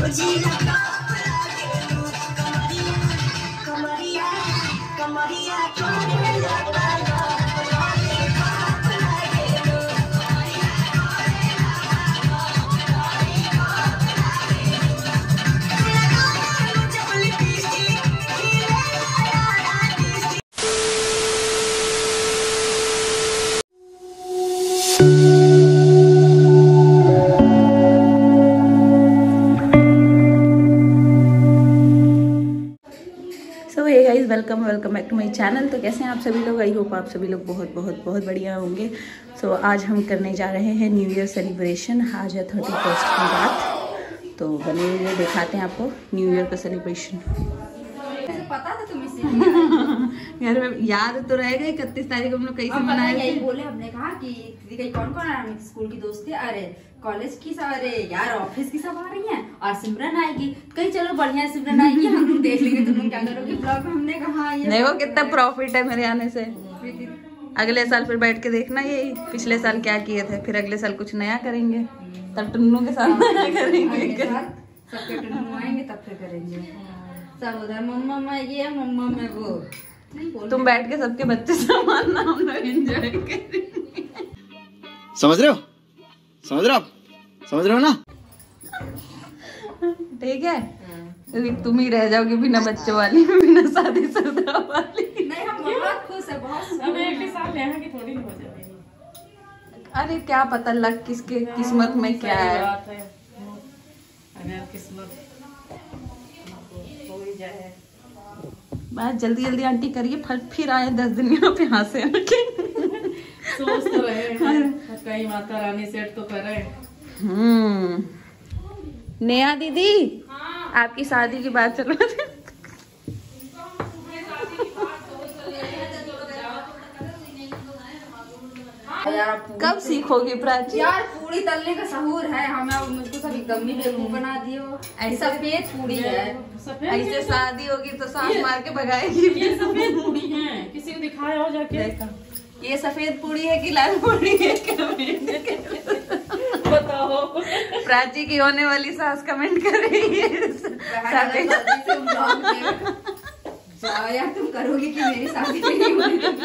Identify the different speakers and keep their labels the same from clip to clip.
Speaker 1: Welcome back to my channel. तो कैसे हैं आप सभी लोग? आई होप आप सभी लोग बहुत बहुत बहुत बढ़िया होंगे। सो आज हम करने जा रहे हैं न्यू ईयर सेलिब्रेशन। आज है 31 की रात, तो बने हुए दिखाते हैं आपको न्यू ईयर का सेलिब्रेशन।
Speaker 2: पता था तुम्हें
Speaker 1: यार याद तो रहेगा 31 तारीख को हम लोग कैसे मनाए थे।
Speaker 2: यही बोले, हमने कहा कि दीदी कौन कौन आ रहा है, स्कूल की दोस्त थी, अरे कॉलेज की सब, अरे यार ऑफिस की सब आ रही हैं और सिमरन आएगी। कहीं चलो बढ़िया सिमरन आएगी, हम लोग देख लेंगे तुम लोग क्या करोगे ब्लॉग में। हमने कहा ये
Speaker 1: देखो कितना प्रॉफिट है मेरे आने से। अगले साल फिर बैठ के देखना यही पिछले साल क्या किए थे, फिर अगले साल कुछ नया करेंगे, तब टुन्नू के साथ नया करेंगे,
Speaker 2: सबके टुन्नू आएंगे तब फिर करेंगे। सब उधर मम्मा मैं ये मम्मा मैं वो,
Speaker 1: तुम बैठ के सबके बच्चे संभालना, हम लोग एंजॉय करेंगे।
Speaker 3: समझ रहे हो? समझ रहे हो ना?
Speaker 1: ठीक है, क्योंकि तुम ही रह जाओगी बिना बच्चों वाली, बिना शादीशुदा वाली।
Speaker 2: नहीं हम बहुत खुश है, बहुत
Speaker 4: अब एक साल यहाँ की थोड़ी हो जाएगी।
Speaker 1: अरे क्या पता लग किसके किस्मत में क्या है।
Speaker 4: अगर किस्मत हो ही जाए।
Speaker 1: बात जल्दी जल्दी आंटी करिए, फिर आए 10 दिन यहाँ पे हंसे।
Speaker 4: सोच तो रहे कहीं माता रानी सेट तो करे।
Speaker 1: नेहा दीदी, आपकी शादी की बात चल रही थी। कब सीखोगी प्राची?
Speaker 2: यार पूरी तलने का सहूर है हमें, मुझको सब एकदम ही बेवकूफ बना दियो। ऐसा सफेद पूरी है,
Speaker 1: ऐसे शादी होगी तो सांस मार के भगाएगी।
Speaker 4: ये सफेद पूरी है, किसी को दिखाया हो जाके।
Speaker 1: ये सफेद पूरी है कि लाल पूरी है?
Speaker 4: बताओ।
Speaker 1: प्राची की होने वाली सास कमेंट कर रही है।
Speaker 2: यार तुम करोगी कि मेरी शादी नहीं होगी?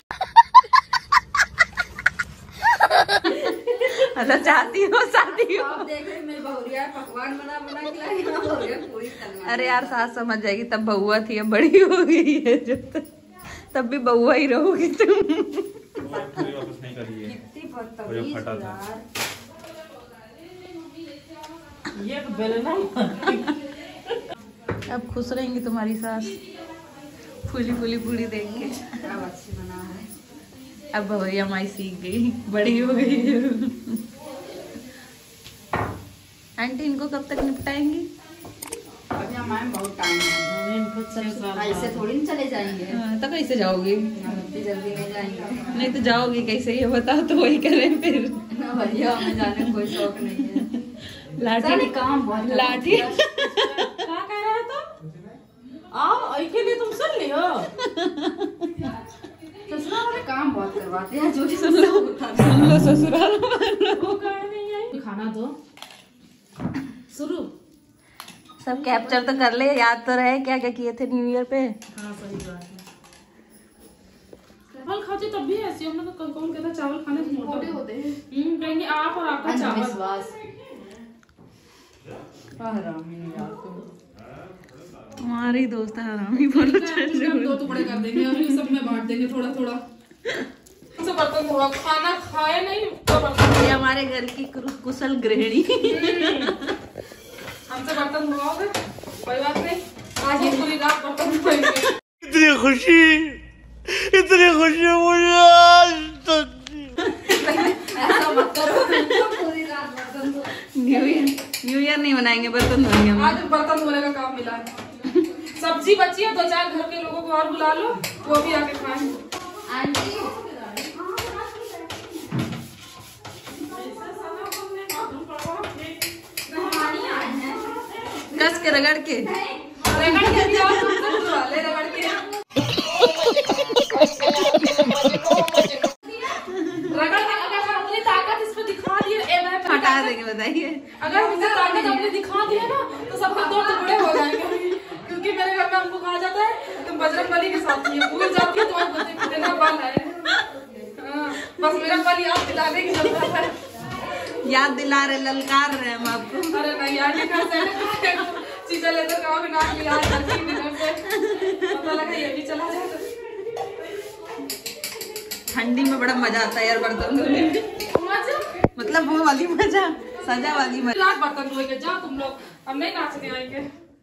Speaker 1: मतलब चाहती हो शादी हो?
Speaker 2: आप देख रहे मेरी बहुरिया पकवान बना बना खिलाई, पूरी तलना।
Speaker 1: अरे यार सास समझ जाएगी, तब बहुआ थी अब बड़ी हो गई है, तब भी बहुआ ही रहोगी तुम।
Speaker 2: वापस नहीं करिए, कितनी बदतमीज यार।
Speaker 4: ये बेलना
Speaker 1: अब खुश रहेंगी तुम्हारी सास फूली फूली पूरी देख के।
Speaker 2: अब अच्छी बना है,
Speaker 1: अब भैया माई सीख गई, बड़ी हो गई है। आंटी इनको कब तक निपटाएंगी?
Speaker 2: अभी हमारे बहुत टाइम है, ऐसे थोड़ी नहीं चले जाएंगे।
Speaker 1: तो कैसे जाओगी?
Speaker 2: इतनी जल्दी नहीं जाएंगे।
Speaker 1: नहीं तो जाओगी कैसे, ये बताओ तो वही करें फिर।
Speaker 2: भैया हमें जाने का कोई शौक नहीं है।
Speaker 1: लाठी
Speaker 2: काम बहुत
Speaker 1: लाठी
Speaker 4: क्या कह रहे हैं तुम? आओ ऐके लिए तुम सुन लियो।
Speaker 2: ससुराल वाले काम बहुत करवाते हैं, जो
Speaker 1: सुन लो ससुराल
Speaker 4: वो कारण नहीं आई। खाना दो शुरू।
Speaker 1: सब कैप्चर तो कर ले, याद तो रहे क्या क्या किए थे न्यू ईयर पे।
Speaker 4: हाँ सही बात है। चावल खाते तब भी ऐसी, हम लोग कौन कहता चावल खाने से मोटे होते हैं। कहेंगे आप और आपका चावल।
Speaker 2: विश्वास
Speaker 1: तुम्हारी दोस्त है हरामी, बोलो
Speaker 4: हम 2 टुकड़े कर देंगे और सब में बांट देंगे थोड़ा थोड़ा। सब बर्तन थोड़ा खाना खाए नहीं तो
Speaker 1: ये हमारे घर की कुशल गृहिणी।
Speaker 4: हमसे बर्तन धोओगे कोई बात नहीं, आज ये पूरी रात बर्तन धोएंगे।
Speaker 3: इतनी खुशी मुझे आज तक।
Speaker 2: ऐसा मत करो, पूरी रात बर्तन धो।
Speaker 1: न्यू ईयर नहीं मनाएंगे, बर्तन धोएंगे हम।
Speaker 4: आज बर्तन धोने का काम मिला है। सब्जी बची है, 2-4 घर के लोगों को और बुला लो, वो भी आके खाएं।
Speaker 2: आंटी
Speaker 1: कस के रगड़ के दिखा देंगे बताइए।
Speaker 4: अगर हमसे ताकत हमने दिखा दिया ना तो सब हम 2 टुकड़े हो जाएंगे, क्योंकि मेरे घर में हमको कहा जाता है तुम बजरंगबली के साथ ही भूल जाती है तुम्हारे कितना बल है। बस मेरा बल याद दिलाने की जरूरत है।
Speaker 1: याद दिला रहे, ललकार रहे हम आपको।
Speaker 4: अरे नहीं यार, चीजें लेकर कहोगे ना कि यार करती डिनर से पता लगा ये भी चला जाए।
Speaker 1: ठंडी में बड़ा मजा आता है यार बर्तन धोने में, मतलब वो वाली मजा, सजा वाली मजा।
Speaker 4: बर्तन धोए के जाओ तुम लोग, हम नहीं नाचने आएंगे।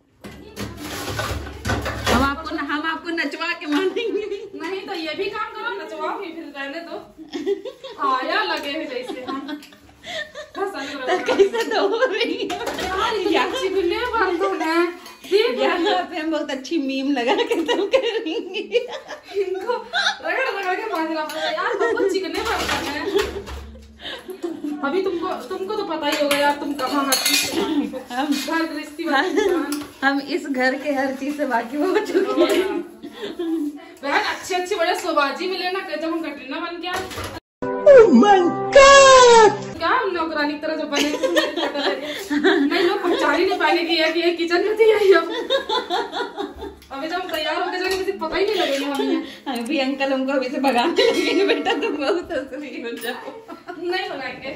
Speaker 1: हम आपको नचवा के मानेंगे।
Speaker 4: नहीं तो ये भी काम करो, नचवाओ ही फिर रहने दो। आया लगे हैं जैसे हम
Speaker 1: कैसे तो हो रही है
Speaker 4: यार, चिकने बर्तन है।
Speaker 1: यहाँ पे हम बहुत अच्छी मीम लगा के तुम करेंगे,
Speaker 4: इनको रगड़ के मारना पड़ेगा यार, बहुत चिकने बर्तन है। अभी तुमको तो पता ही होगा यार, तुम कहाँ हर चीज से घर गृहस्थी
Speaker 1: हम इस घर के हर चीज से वाकिफ हो चुके हैं।
Speaker 4: बहन अच्छे बड़े सोबाजी मिले ना, जब हम कटरीना बन गया। क्या हम नौकरानी की तरह जो बने नहीं, लोग पहचान ही नहीं पाएंगे कि ये किचन में थी। अभी जब हम तैयार होकर जाएंगे किसी पता ही नहीं लगेगा हमें।
Speaker 1: अभी अंकल हमको अभी से भगाने लगेंगे, बेटा तुम बहुत हंसरी हो जाओ।
Speaker 4: नहीं भगाएंगे,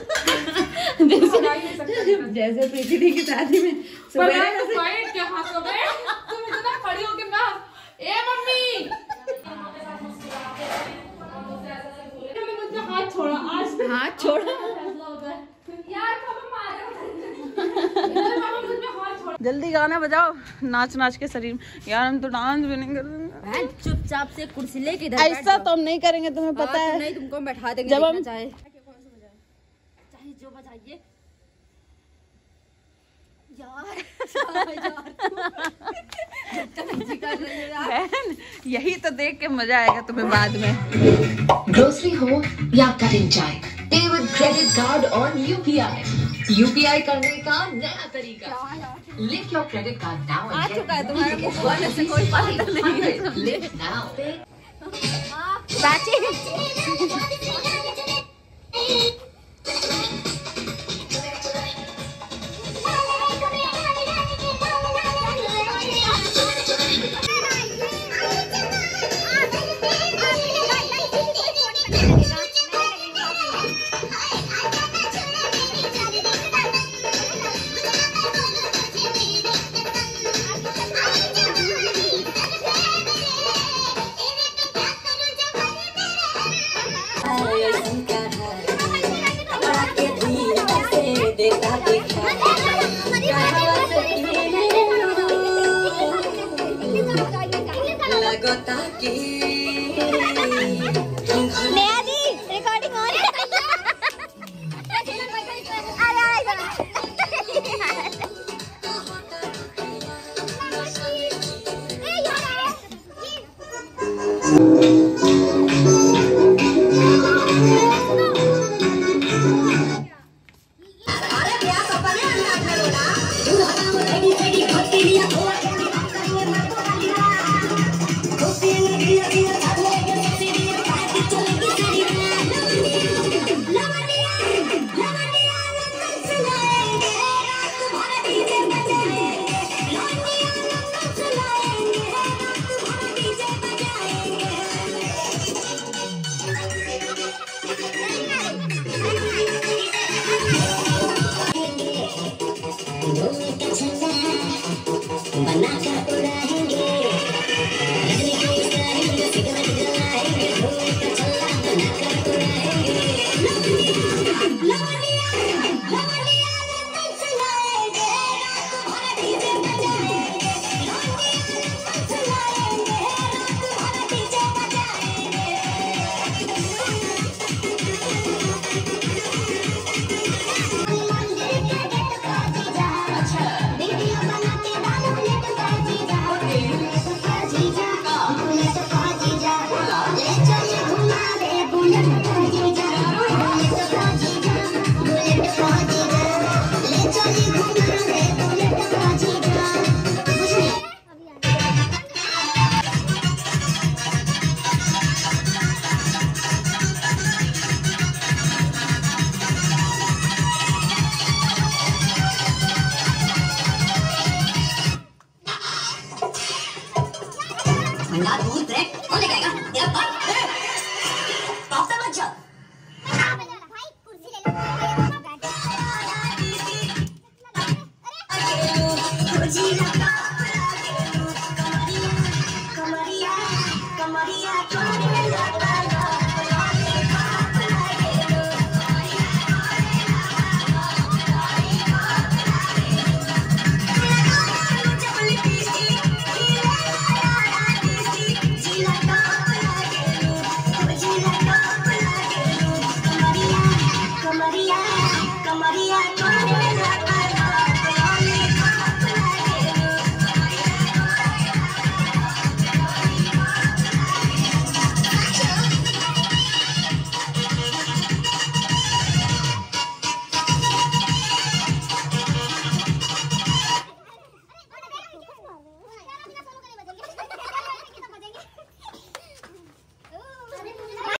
Speaker 1: जैसे प्रीति दी की शादी में
Speaker 4: क्या हाथ हो गए तुम इतना खड़ी होकर ना। ए मम्मी हाथ छोड़ा, आज
Speaker 1: हाथ छोड़ा
Speaker 4: यार,
Speaker 1: जल्दी गाना बजाओ, नाच नाच के शरीर। यार हम तो डांस भी नहीं कर रहे।
Speaker 2: चुपचाप से कुर्सी लेके इधर
Speaker 1: ऐसा तो हम नहीं करेंगे, तुम्हें पता है।
Speaker 2: नहीं, तुमको बैठा देंगे
Speaker 1: जब हम
Speaker 2: चाहे जो बजाइए
Speaker 1: बहन, यही तो देख के मजा आएगा तुम्हें बाद में।
Speaker 5: ग्रोसरी हो या कटिंग चाय, पे विद क्रेडिट कार्ड और यूपीआई करने का नया तरीका। Link your credit card now
Speaker 1: आ चुका है तुम्हारे मुंह बोलने से कोई बात नहीं है।
Speaker 5: Link now.